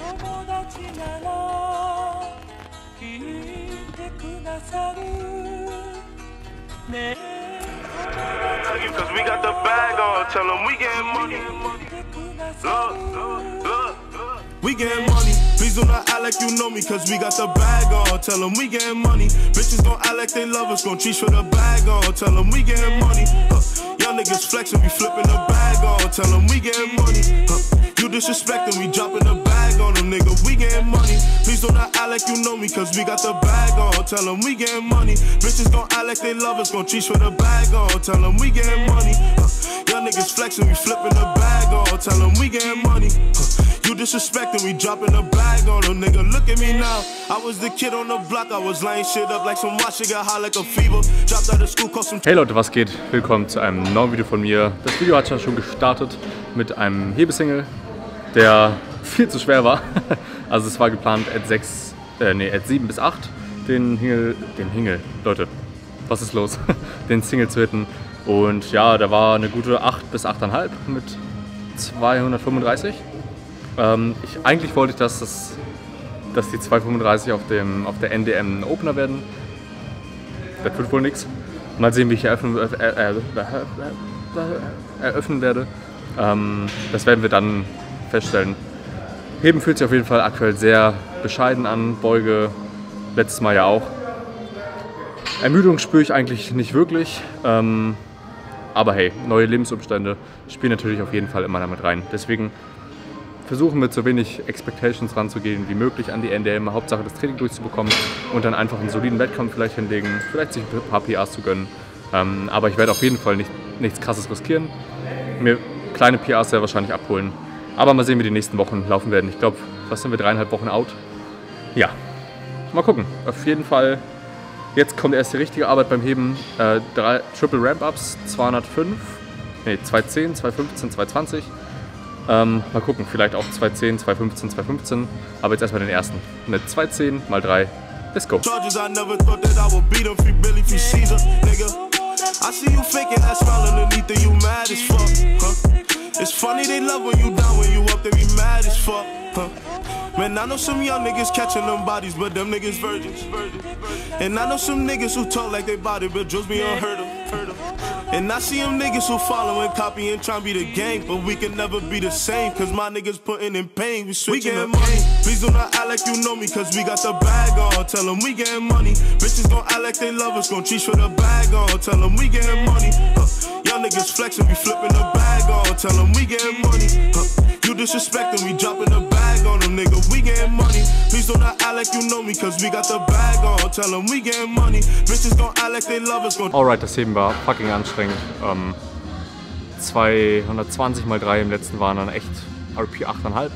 Cause we got the bag on, tell them we getting money. Look. We getting money. Please do not act like you know me, cause we got the bag on. Tell them we getting money. Bitches gon' act like they love us, gon' treat for the bag on. Tell them we getting money. Young niggas flexin', we flipping the bag on. Tell them we getting money. You disrespectin', we dropping the bag on them, nigga. We getting money. Please do not act like you know me, cause we got the bag on. Tell them we getting money. Bitches gon' act like they love us, gon' treat for the bag on. Tell them we getting money. Young niggas flexin', we flipping the bag on. Tell them we getting money. You disrespectin', we dropping the bag on them, nigga. Look at me now. I was the kid on the block, I was laying shit up like some watch, got high like a fever. Dropped out of school, cost some. Hey Leute, was geht? Willkommen zu einem neuen Video von mir. Das Video hat ja schon gestartet mit einem Hebesingle, der viel zu schwer war. Also es war geplant Ad 7 bis 8 den Hingle, Leute, was ist los? Den Single zu hitten. Und ja, da war eine gute 8 bis 8,5 mit 235. Eigentlich wollte ich, dass die 235 auf der NDM ein Opener werden. Das wird wohl nichts. Mal sehen, wie ich eröffnen werde. Das werden wir dann feststellen. Heben fühlt sich auf jeden Fall aktuell sehr bescheiden an. Beuge letztes Mal ja auch. Ermüdung spüre ich eigentlich nicht wirklich. Aber hey, neue Lebensumstände spielen natürlich auf jeden Fall immer damit rein. Deswegen versuchen wir so wenig Expectations ranzugehen wie möglich an die NDM. Hauptsache das Training durchzubekommen und dann einfach einen soliden Wettkampf vielleicht hinlegen, vielleicht sich ein paar PRs zu gönnen. Aber ich werde auf jeden Fall nichts Krasses riskieren. Mir kleine PRs sehr wahrscheinlich abholen. Aber mal sehen, wie die nächsten Wochen laufen werden. Ich glaube, was sind wir, 3,5 Wochen out? Ja, mal gucken. Auf jeden Fall, jetzt kommt erst die richtige Arbeit beim Heben. 3 Triple Ramp-Ups, 210, 215, 220. Mal gucken, vielleicht auch 210, 215, 215. Aber jetzt erstmal den ersten. Mit 210 mal 3. Let's go. It's funny they love when you down, when you up they be mad as fuck, huh? Man, I know some young niggas catching them bodies, but them niggas virgins. And I know some niggas who talk like they body, but drills me unheard of. And I see them niggas who follow and copy and trying to be the gang, but we can never be the same, cause my niggas putting in pain. We getting money. Please do not act like you know me, cause we got the bag on. Tell them we getting money. Bitches gon' act like they love us, gon' treat for the bag on. Tell them we getting money. Young niggas flexing, we flipping the bag on. Tell them we getting money. You disrespectin', we dropping the bag on them, nigga. We getting money. Please do not act like you know me, cause we got the bag on. Tell them we getting money. Bitches gon' act like they love us, gon'. Alright, das Heben war fucking anstrengend. 220 mal 3 im letzten waren dann echt RP 8,5.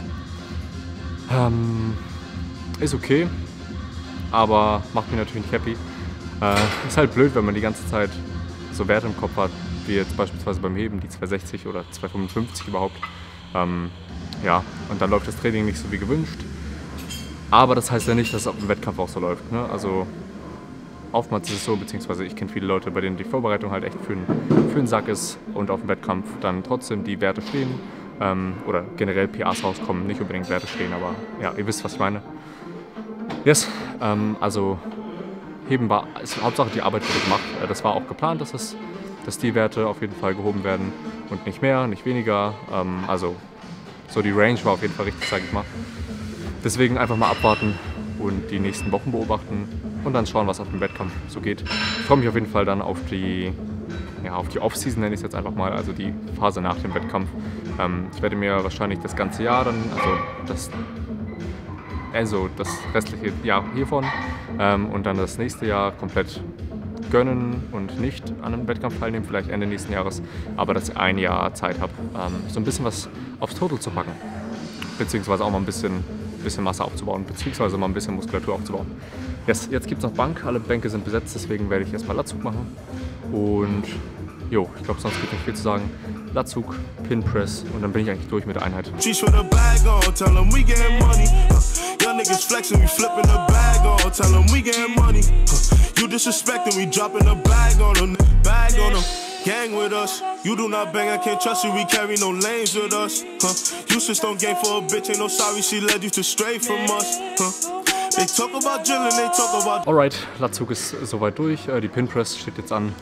Ist okay, aber macht mich natürlich nicht happy. Ist halt blöd, wenn man die ganze Zeit so Werte im Kopf hat, wie jetzt beispielsweise beim Heben, die 260 oder 255 überhaupt. Ja, und dann läuft das Training nicht so wie gewünscht. Aber das heißt ja nicht, dass es auf dem Wettkampf auch so läuft, ne? Also oftmals ist es so, beziehungsweise ich kenne viele Leute, bei denen die Vorbereitung halt echt für den Sack ist und auf dem Wettkampf dann trotzdem die Werte stehen oder generell PRs rauskommen, nicht unbedingt Werte stehen, aber ja, ihr wisst, was ich meine. Yes, also Heben war, Hauptsache die Arbeit wurde gemacht. Das war auch geplant, dass die Werte auf jeden Fall gehoben werden und nicht mehr, nicht weniger. Also so die Range war auf jeden Fall richtig, sage ich mal. Deswegen einfach mal abwarten und die nächsten Wochen beobachten und dann schauen, was auf dem Wettkampf so geht. Ich freue mich auf jeden Fall dann auf die Off-Season, nenne ich es jetzt einfach mal, also die Phase nach dem Wettkampf. Ich werde mir wahrscheinlich das ganze Jahr dann, also das restliche Jahr hiervon und dann das nächste Jahr komplett gönnen und nicht an einem Wettkampf teilnehmen, vielleicht Ende nächsten Jahres, aber dass ich ein Jahr Zeit habe, so ein bisschen was aufs Total zu packen, beziehungsweise auch mal ein bisschen Masse aufzubauen, beziehungsweise mal ein bisschen Muskulatur aufzubauen. Jetzt gibt es noch Bank, alle Bänke sind besetzt, deswegen werde ich erstmal Latzug machen. Und jo, ich glaube, sonst gibt nicht viel zu sagen. Latzug, Pin Press und dann bin ich eigentlich durch mit der Einheit. gang with us. You do not bang, I can't trust you, we carry no lanes with us. You switched on game for a bitch, ain't no sorry, she led you to stray from us. They talk about drilling, they talk about... Alright, Latzug ist soweit durch, die Pinpress steht jetzt an.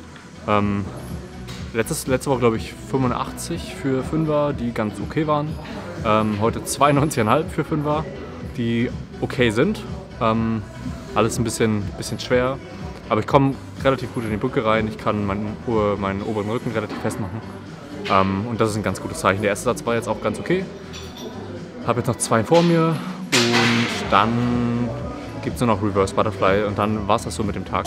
Letzte Woche glaube ich 85 für 5er, die ganz okay waren. Heute 92,5 für 5er, die okay sind. Alles ein bisschen schwer, aber ich komme relativ gut in die Brücke rein. Ich kann meinen oberen Rücken relativ festmachen. Und das ist ein ganz gutes Zeichen. Der erste Satz war jetzt auch ganz okay. Habe jetzt noch 2 vor mir und dann gibt es nur noch Reverse Butterfly und dann war es das so mit dem Tag.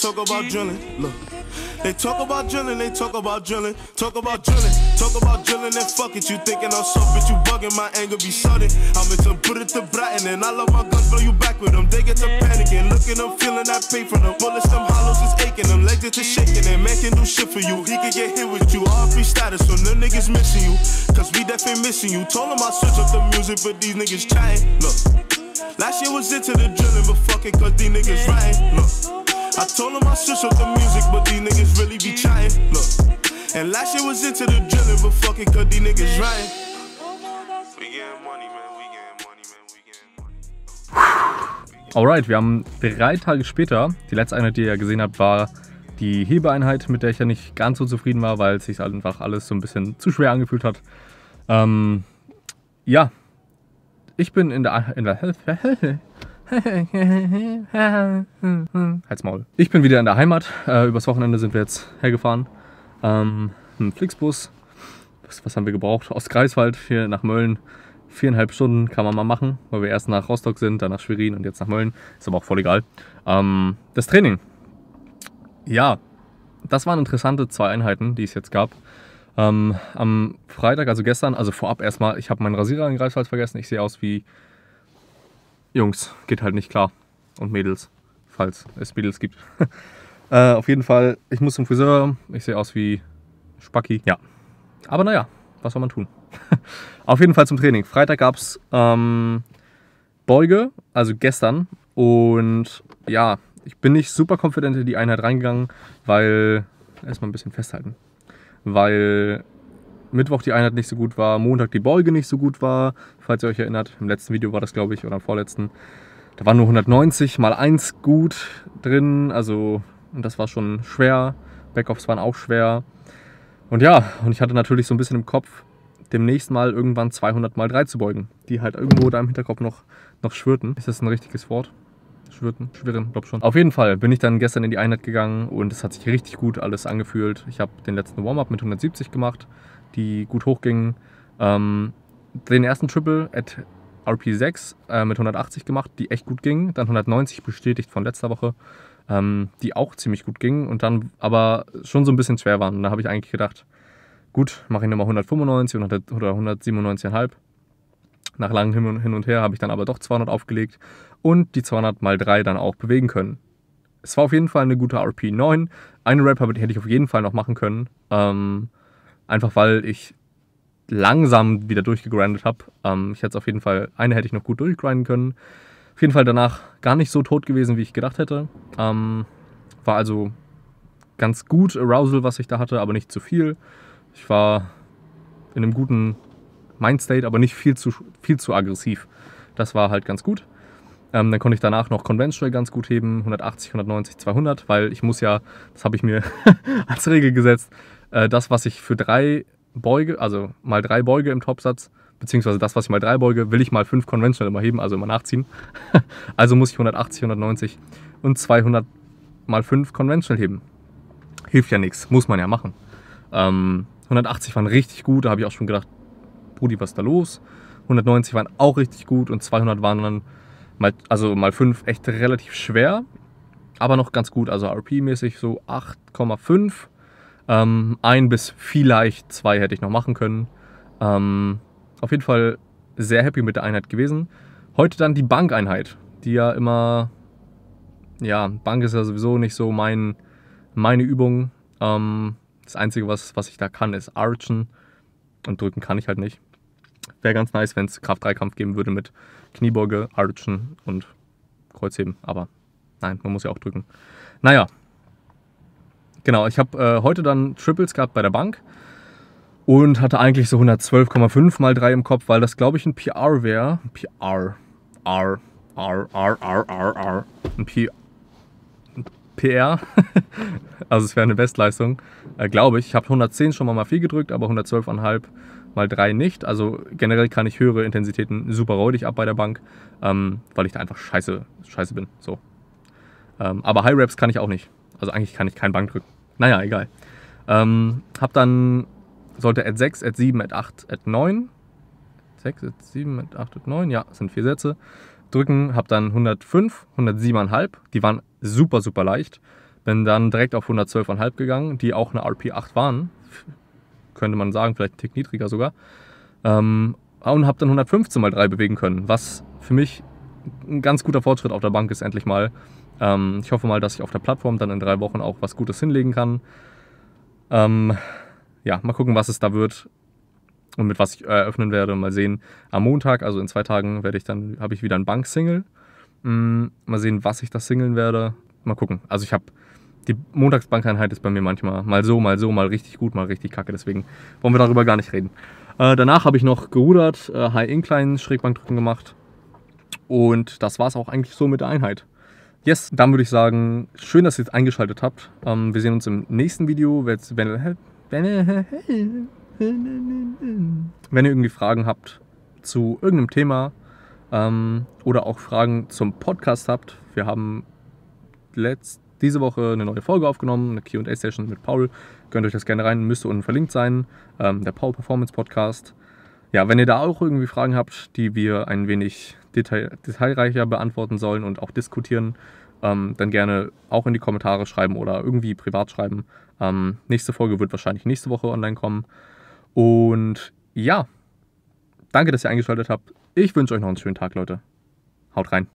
They talk about drilling, they talk about drilling, talk about drilling, talk about drilling and fuck it. You thinking I'm soft, but you bugging, my anger be sudden. I'm into put it to Bratton and I love my guns, blow you back with them. They get to panicking, looking them, feeling that pain from them. Bullets, them hollows is aching, them legs get to shaking. And man can do shit for you, he can get hit with you. All free status, so them niggas missing you, cause we definitely missing you. Told them I switch up the music, but these niggas trying. Look, last year was into the drilling, but fucking cause these niggas right. Look, I told them I switch up the music, but these niggas really be trying. Look, and last year was into the drilling, but fucking cause these niggas right. We getting money, man, we getting money, man, we getting money. Alright, wir haben 3 Tage später, die letzte Einheit, die ihr ja gesehen habt, war die Hebeeinheit, mit der ich ja nicht ganz so zufrieden war, weil es sich einfach alles so ein bisschen zu schwer angefühlt hat. Ja, ich bin in der Halt's Maul. Ich bin wieder in der Heimat. Übers Wochenende sind wir jetzt hergefahren. Ein Flixbus. Was haben wir gebraucht? Aus Greifswald hier nach Mölln. 4,5 Stunden kann man mal machen, weil wir erst nach Rostock sind, dann nach Schwerin und jetzt nach Mölln. Ist aber auch voll egal. Das Training. Ja, das waren interessante 2 Einheiten, die es jetzt gab. Am Freitag, also gestern, also vorab erstmal, ich habe meinen Rasierer in Greifswald vergessen. Ich sehe aus wie... Jungs, geht halt nicht klar. Und Mädels, falls es Mädels gibt. Auf jeden Fall, ich muss zum Friseur. Ich sehe aus wie Spacki. Ja, aber naja, was soll man tun? Auf jeden Fall zum Training. Freitag gab es Beuge, also gestern. Und ja, ich bin nicht super confident in die Einheit reingegangen, weil... Erstmal ein bisschen festhalten. Weil... Mittwoch die Einheit nicht so gut war, Montag die Beuge nicht so gut war, falls ihr euch erinnert. Im letzten Video war das, glaube ich, oder im vorletzten. Da waren nur 190 mal 1 gut drin, also und das war schon schwer. Backoffs waren auch schwer. Und ja, und ich hatte natürlich so ein bisschen im Kopf, demnächst mal irgendwann 200 mal 3 zu beugen, die halt irgendwo da im Hinterkopf noch schwirrten. Ist das ein richtiges Wort? Schwirren, glaub schon. Auf jeden Fall bin ich dann gestern in die Einheit gegangen und es hat sich richtig gut alles angefühlt. Ich habe den letzten Warm-up mit 170 gemacht, die gut hochgingen. Den ersten Triple at RP6 mit 180 gemacht, die echt gut gingen. Dann 190 bestätigt von letzter Woche, die auch ziemlich gut gingen und dann aber schon so ein bisschen schwer waren. Und da habe ich eigentlich gedacht, gut, mache ich nochmal 195 oder 197,5. Nach langem Hin und Her habe ich dann aber doch 200 aufgelegt und die 200 mal 3 dann auch bewegen können. Es war auf jeden Fall eine gute RP9. Eine Rep hätte ich auf jeden Fall noch machen können. Einfach weil ich langsam wieder durchgegrindet habe. Ich hätte es auf jeden Fall, eine hätte ich noch gut durchgrinden können. Auf jeden Fall danach gar nicht so tot gewesen, wie ich gedacht hätte. War also ganz gut Arousal, was ich da hatte, aber nicht zu viel. Ich war in einem guten Mindstate, aber nicht viel zu aggressiv. Das war halt ganz gut. Dann konnte ich danach noch Conventional ganz gut heben, 180, 190, 200, weil ich muss ja, das habe ich mir als Regel gesetzt, das, was ich für 3 beuge, also mal 3 beuge im Topsatz, beziehungsweise das, was ich mal 3 beuge, will ich mal 5 Conventional immer heben, also immer nachziehen. Also muss ich 180, 190 und 200 mal 5 Conventional heben. Hilft ja nichts, muss man ja machen. 180 waren richtig gut, da habe ich auch schon gedacht, Brudi, was ist da los? 190 waren auch richtig gut und 200 waren dann mal 5 echt relativ schwer, aber noch ganz gut, also RP-mäßig so 8,5. 1 bis vielleicht 2 hätte ich noch machen können. Auf jeden Fall sehr happy mit der Einheit gewesen. Heute dann die Bankeinheit, die ja immer, ja, Bank ist ja sowieso nicht so meine Übung. Das Einzige, was ich da kann, ist Archen und drücken kann ich halt nicht. Wäre ganz nice, wenn es Kraft-3-Kampf geben würde mit Kniebeuge, Archen und Kreuzheben, aber nein, man muss ja auch drücken. Naja, genau, ich habe heute dann Triples gehabt bei der Bank und hatte eigentlich so 112,5 mal 3 im Kopf, weil das, glaube ich, ein PR wäre. Ein PR. Also es wäre eine Bestleistung, glaube ich. Ich habe 110 schon mal 4 gedrückt, aber 112,5 mal 3 nicht. Also generell kann ich höhere Intensitäten super räudig ab bei der Bank, weil ich da einfach scheiße bin. So. Aber High Reps kann ich auch nicht. Also eigentlich kann ich kein Bank drücken. Naja, egal. Hab dann, sollte at 6, at 7, at 8, at 9. 6, at 7, at 8, at 9. Ja, das sind 4 Sätze. Drücken, hab dann 105, 107,5. Die waren super, super leicht. Bin dann direkt auf 112,5 gegangen, die auch eine RP8 waren. Könnte man sagen, vielleicht ein Tick niedriger sogar. Und hab dann 115 mal 3 bewegen können, was für mich ein ganz guter Fortschritt auf der Bank ist, endlich mal. Ich hoffe mal, dass ich auf der Plattform dann in 3 Wochen auch was Gutes hinlegen kann. Ja, mal gucken, was es da wird und mit was ich eröffnen werde. Mal sehen, am Montag, also in 2 Tagen, habe ich wieder ein Bank-Single. Mal sehen, was ich da singeln werde. Mal gucken. Also ich habe, die Montagsbankeinheit ist bei mir manchmal mal so, mal richtig gut, mal richtig kacke. Deswegen wollen wir darüber gar nicht reden. Danach habe ich noch gerudert, High Incline, Schrägbankdrücken gemacht. Und das war es auch eigentlich so mit der Einheit. Yes, dann würde ich sagen, schön, dass ihr jetzt eingeschaltet habt. Wir sehen uns im nächsten Video. Wenn ihr irgendwie Fragen habt zu irgendeinem Thema oder auch Fragen zum Podcast habt, wir haben diese Woche eine neue Folge aufgenommen, eine Q&A-Session mit Paul. Könnt euch das gerne rein, müsste unten verlinkt sein. Der Paul Performance Podcast. Ja, wenn ihr da auch irgendwie Fragen habt, die wir ein wenig detailreicher beantworten sollen und auch diskutieren, dann gerne auch in die Kommentare schreiben oder irgendwie privat schreiben. Nächste Folge wird wahrscheinlich nächste Woche online kommen. Und ja, danke, dass ihr eingeschaltet habt. Ich wünsche euch noch einen schönen Tag, Leute. Haut rein.